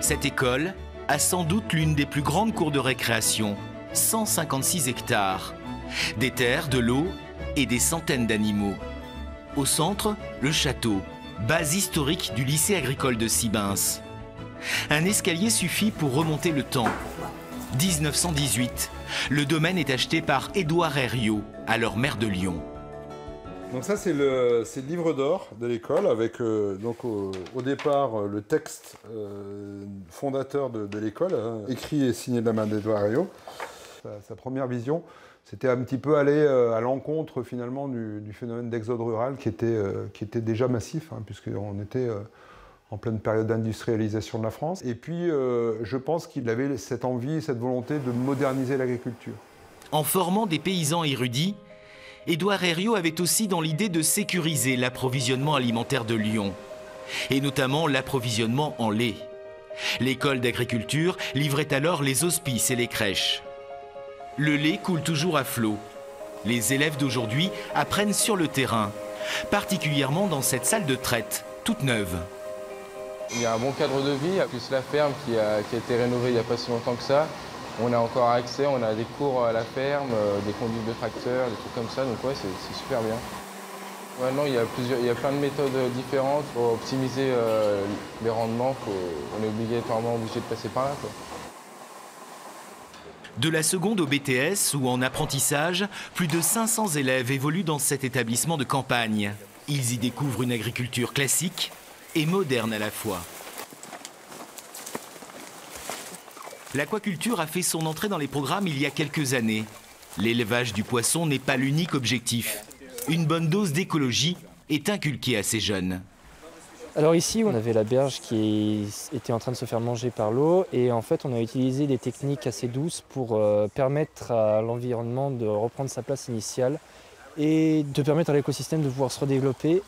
Cette école a sans doute l'une des plus grandes cours de récréation, 156 hectares, des terres, de l'eau et des centaines d'animaux. Au centre, le château, base historique du lycée agricole de Sibens. Un escalier suffit pour remonter le temps. 1918, le domaine est acheté par Édouard Herriot, alors maire de Lyon. Donc ça c'est le livre d'or de l'école avec donc au départ le texte fondateur de l'école, hein, écrit et signé de la main d'Édouard Herriot. Sa première vision, c'était un petit peu aller à l'encontre finalement du phénomène d'exode rural qui était déjà massif, hein, puisqu'on était en pleine période d'industrialisation de la France. Et puis je pense qu'il avait cette envie, cette volonté de moderniser l'agriculture. En formant des paysans érudits, Édouard Herriot avait aussi dans l'idée de sécuriser l'approvisionnement alimentaire de Lyon, et notamment l'approvisionnement en lait. L'école d'agriculture livrait alors les hospices et les crèches. Le lait coule toujours à flot. Les élèves d'aujourd'hui apprennent sur le terrain, particulièrement dans cette salle de traite, toute neuve. Il y a un bon cadre de vie, plus la ferme qui a été rénovée il n'y a pas si longtemps que ça. On a encore accès, on a des cours à la ferme, des conduites de tracteurs, des trucs comme ça, donc ouais, c'est super bien. Maintenant, il y a plein de méthodes différentes pour optimiser les rendements. On est obligatoirement obligé de passer par là, quoi. De la seconde au BTS ou en apprentissage, plus de 500 élèves évoluent dans cet établissement de campagne. Ils y découvrent une agriculture classique et moderne à la fois. L'aquaculture a fait son entrée dans les programmes il y a quelques années. L'élevage du poisson n'est pas l'unique objectif. Une bonne dose d'écologie est inculquée à ces jeunes. Alors ici, on avait la berge qui était en train de se faire manger par l'eau et en fait, on a utilisé des techniques assez douces pour permettre à l'environnement de reprendre sa place initiale et de permettre à l'écosystème de pouvoir se redévelopper.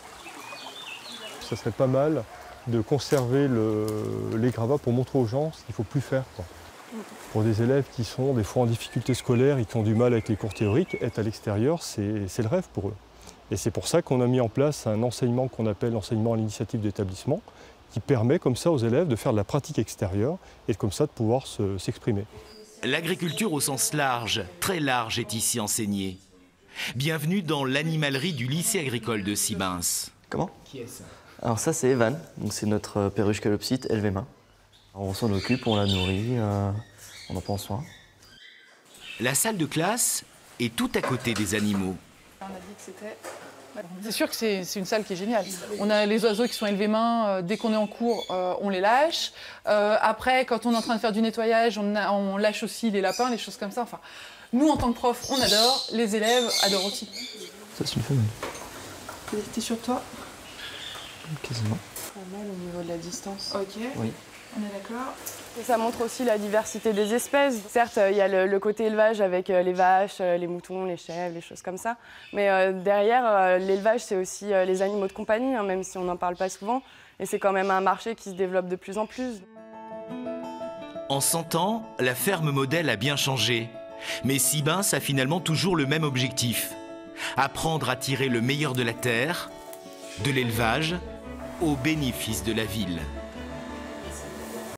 Ça serait pas mal de conserver les gravats pour montrer aux gens ce qu'il ne faut plus faire, quoi. Pour des élèves qui sont des fois en difficulté scolaire et qui ont du mal avec les cours théoriques, être à l'extérieur, c'est le rêve pour eux. Et c'est pour ça qu'on a mis en place un enseignement qu'on appelle l'enseignement à l'initiative d'établissement, qui permet comme ça aux élèves de faire de la pratique extérieure et comme ça de pouvoir s'exprimer. L'agriculture au sens large, très large, est ici enseignée. Bienvenue dans l'animalerie du lycée agricole de Sibens. Comment? Qui est ça? Alors ça c'est Evan, c'est notre perruche calopsite élevé main. On s'en occupe, on la nourrit, on en prend soin. La salle de classe est tout à côté des animaux. On a dit que c'était... C'est sûr que c'est une salle qui est géniale. On a les oiseaux qui sont élevés main, dès qu'on est en cours, on les lâche. Après, quand on est en train de faire du nettoyage, on lâche aussi les lapins, les choses comme ça. Enfin, nous, en tant que prof, on adore, les élèves adorent aussi. Ça c'est une femelle. T'es sur toi? Quasiment. Pas mal au niveau de la distance. Ok. Oui. On est d'accord. Et ça montre aussi la diversité des espèces. Certes, il y a le côté élevage avec les vaches, les moutons, les chèvres, les choses comme ça. Mais derrière, l'élevage, c'est aussi les animaux de compagnie, hein, même si on n'en parle pas souvent. Et c'est quand même un marché qui se développe de plus en plus. En 100 ans, la ferme modèle a bien changé. Mais Sibens a finalement toujours le même objectif. Apprendre à tirer le meilleur de la terre, de l'élevage, au bénéfice de la ville.